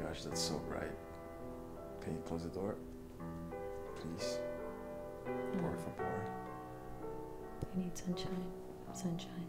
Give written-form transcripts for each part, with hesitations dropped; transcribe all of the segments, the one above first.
gosh, that's so bright. Can you close the door? Please. Por favor. I need sunshine. Sunshine.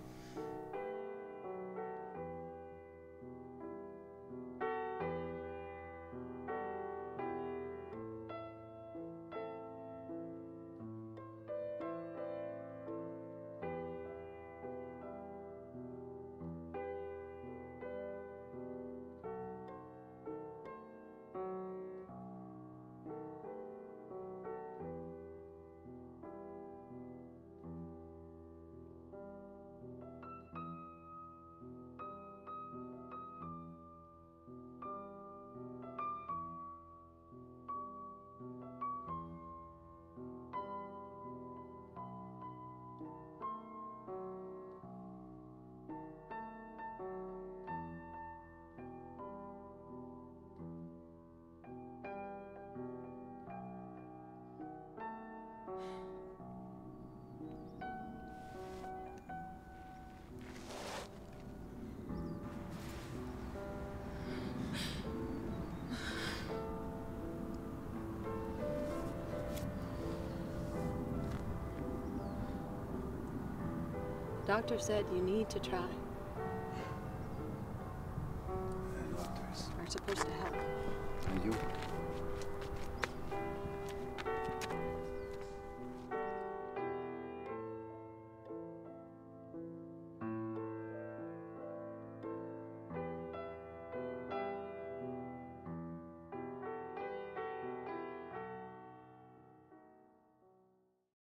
Doctor said you need to try. The doctors. Are supposed to help. And you?